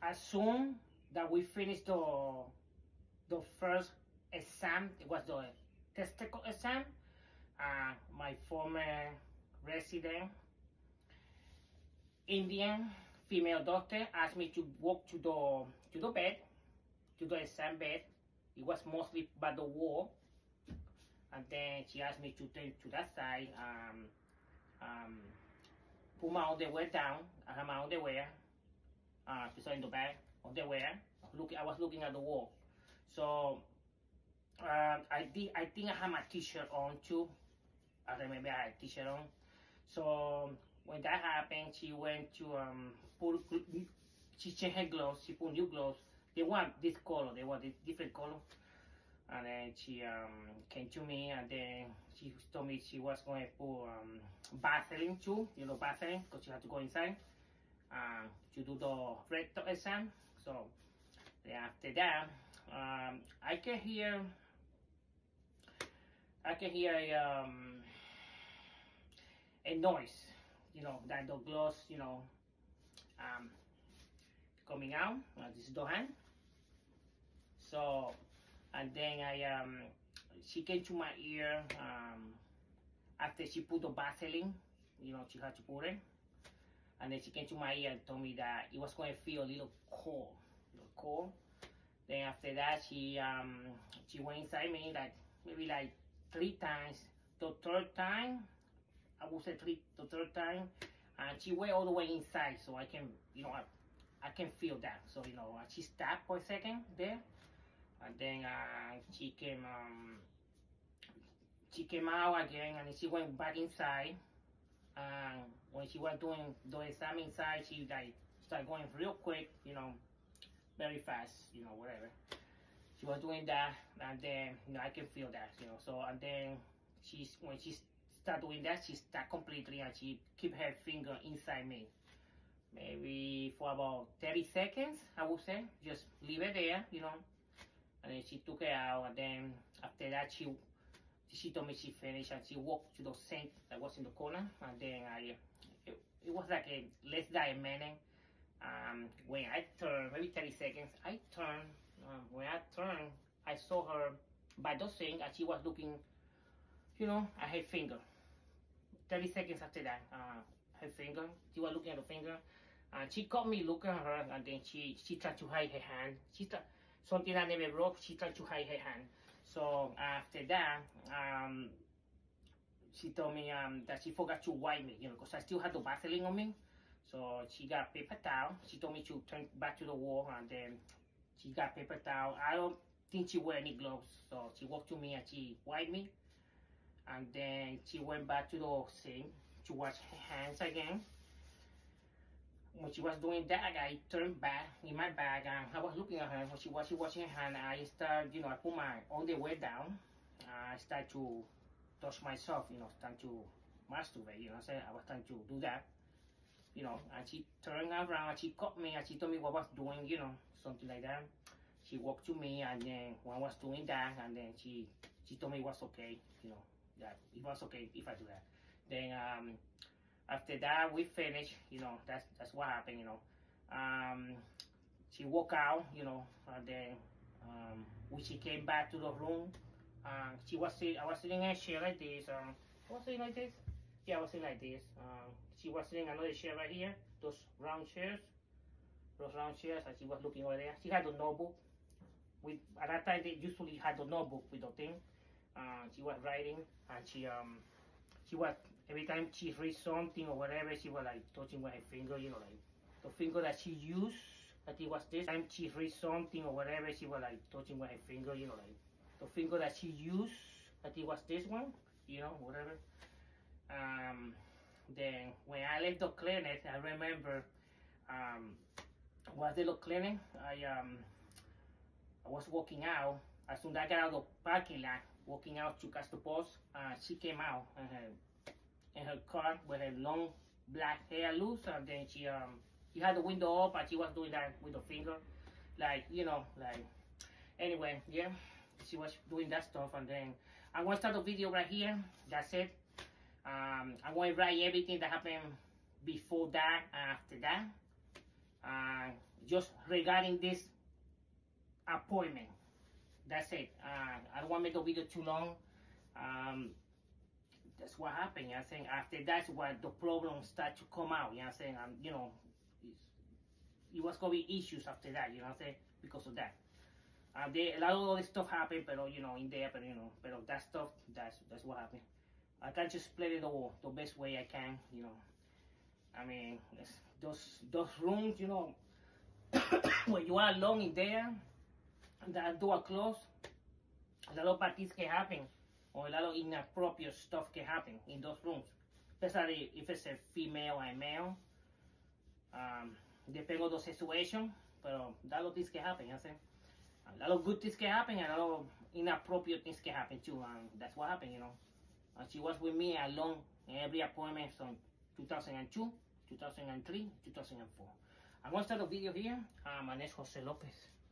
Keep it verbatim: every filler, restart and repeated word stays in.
as soon that we finished the the first exam, it was the testicle exam. Uh, my former resident Indian female doctor asked me to walk to the to the bed, to the exam bed. It was mostly by the wall, and then she asked me to turn to that side. Um, um, put my underwear down. I had my underwear, uh, in the bag, underwear. Look, I was looking at the wall. So uh, I think I think I had my t-shirt on too. I remember I had a t-shirt on. So when that happened, she went to um put she changed her gloves. She put new gloves. They want this color. They want this different color. And then she um came to me, and then she told me she was going to put um Vaseline too. You know Vaseline, because she had to go inside uh, to do the rectal exam. So then after that, um, I can hear. I can hear a, um, a noise, you know, that the gloves, you know, um, coming out. Uh, this is the hand. So, and then I, um, she came to my ear um, after she put the Vaseline, you know, she had to put it. And then she came to my ear and told me that it was going to feel a little cold, a little cold. Then after that, she, um, she went inside me like, maybe like, three times. The third time, I would say three, the third time, and she went all the way inside, so I can, you know, I, I can feel that. So, you know, she stopped for a second there, and then uh, she came, um, she came out again, and she went back inside. And when she was doing the exam inside, she like started going real quick, you know, very fast, you know, whatever. She was doing that, and then, you know, I can feel that, you know. So, and then she's when she started doing that, she stopped completely, and she keep her finger inside me, maybe for about thirty seconds, I would say. Just leave it there, you know. And then she took it out, and then after that, she she told me she finished, and she walked to the sink that was in the corner, and then I, it, it was like a less than a minute. Um, when I turned, maybe thirty seconds, I turned. Um, when I turned, I saw her by the sink, and she was looking, you know, at her finger. thirty seconds after that, uh, her finger, she was looking at the finger, and she caught me looking at her, and then she, she tried to hide her hand. She tried, something I never broke, she tried to hide her hand. So after that, um, she told me um, that she forgot to wipe me, you know, because I still had the Vaseline on me. So she got paper towel. She told me to turn back to the wall, and then she got paper towel. I don't think she wear any gloves. So she walked to me and she wiped me. And then she went back to the sink to wash her hands again. When she was doing that, I turned back in my bag, and I was looking at her. When she was washing her hand, I started, you know, I put my underwear down. I started to touch myself, you know, starting to masturbate, you know what I'm saying? I was trying to do that. You know, and she turned around, and she caught me, and she told me what I was doing, you know, something like that. She walked to me, and then when I was doing that, and then she she told me it was okay, you know, that it was okay if I do that. Then um, after that, we finished, you know, that's that's what happened, you know. Um, she walked out, you know, and then um, when she came back to the room, um, she was sitting, I was sitting in a chair like this, um, I was sitting like this. Yeah, I was sitting like this. Um, she was sitting another chair right here, those round chairs, those round chairs, and she was looking over there. She had a notebook. With at that time, they usually had a notebook with the thing. Uh, she was writing, and she um, she was every time she read something or whatever, she was like touching with her finger, you know, like the finger that she used. I think was this time she read something or whatever, she was like touching with her finger, you know, like the finger that she used. I think was this one, you know, whatever. Um, then when I left the clinic, I remember um, was the clinic. I um, I was walking out. As soon as I got out of the parking lot, walking out to Castro Post, uh, she came out in her in her car with her long black hair loose, and then she um she had the window up, and she was doing that with the finger, like, you know, like, anyway, yeah, she was doing that stuff. And then I'm gonna start the video right here. That's it. Um, I'm going to write everything that happened before that and after that. Uh, just regarding this appointment. That's it. Uh, I don't want to make the video too long. Um, that's what happened. You know what I'm saying? After that's what the problems start to come out. You know what I'm saying? Um, you know, it was going to be issues after that. You know what I'm saying? Because of that. Uh, they, a lot of other stuff happened, but you know, in there, but you know, but that stuff, that's that's what happened. I can just explain it the, the best way I can. You know, I mean, those those rooms, you know, when you are alone in there, and that door closed, a lot of bad things can happen, or a lot of inappropriate stuff can happen in those rooms, especially if it's a female and male. Um, depending on the situation, but um, a lot of things can happen. You know what I'm saying? A lot of good things can happen, and a lot of inappropriate things can happen too, and that's what happened, you know. And she was with me alone in every appointment from two thousand two, two thousand three, two thousand four. I'm going to start the video here. Uh, my name is Jose Lopez.